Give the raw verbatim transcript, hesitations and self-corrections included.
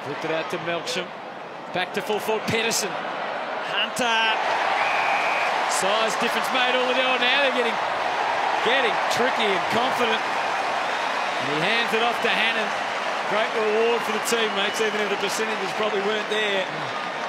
Flicked it out to Melksham. Back to full forward, Pedersen. Hunter. Size difference made all the way. Now they're getting, getting tricky and confident. And he hands it off to Hannon. Great reward for the teammates, even if the percentages probably weren't there.